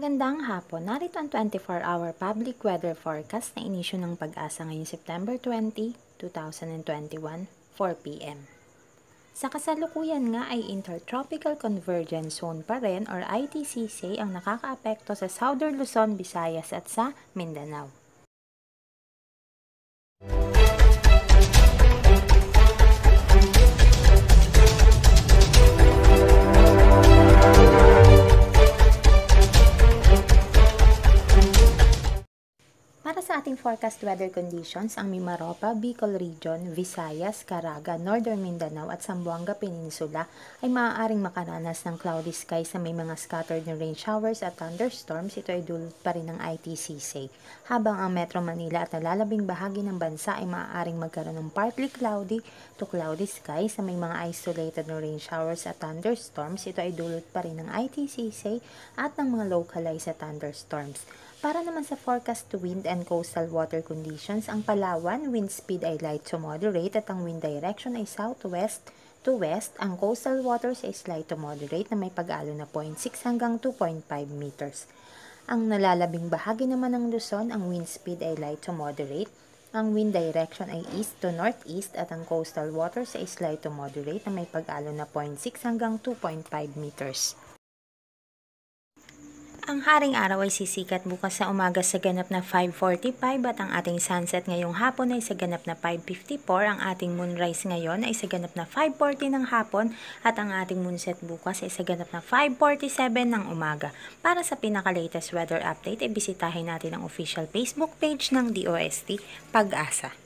Magandang hapon. Narito ang 24-hour public weather forecast na inisyu ng Pag-asa ngayong September 20, 2021, 4 p.m. Sa kasalukuyan nga ay Intertropical Convergence Zone pa rin or ITCZ ang nakakaapekto sa Southern Luzon, Visayas at sa Mindanao. Para sa ating forecast weather conditions, ang Mimaropa, Bicol Region, Visayas, Caraga, Northern Mindanao at Zamboanga Peninsula ay maaaring makaranas ng cloudy skies na may mga scattered na rain showers at thunderstorms. Ito ay dulot pa rin ng ITCZ. Habang ang Metro Manila at nalalabing bahagi ng bansa ay maaaring magkaroon ng partly cloudy to cloudy skies na may mga isolated na rain showers at thunderstorms. Ito ay dulot pa rin ng ITCZ at ng mga localized thunderstorms. Para naman sa forecast to wind and coastal water conditions, ang Palawan, wind speed ay light to moderate at ang wind direction ay southwest to west. Ang coastal waters ay slight to moderate na may pag-alo na 0.6 hanggang 2.5 meters. Ang nalalabing bahagi naman ng Luzon, ang wind speed ay light to moderate. Ang wind direction ay east to northeast at ang coastal waters ay slight to moderate na may pag-alo na 0.6 hanggang 2.5 meters. Ang haring araw ay sisikat bukas sa umaga sa ganap na 5:45 at ang ating sunset ngayong hapon ay sa ganap na 5:54. Ang ating moonrise ngayon ay sa ganap na 5:40 ng hapon at ang ating moonset bukas ay sa ganap na 5:47 ng umaga. Para sa pinaka-latest weather update, ay bisitahin natin ang official Facebook page ng DOST Pag-asa.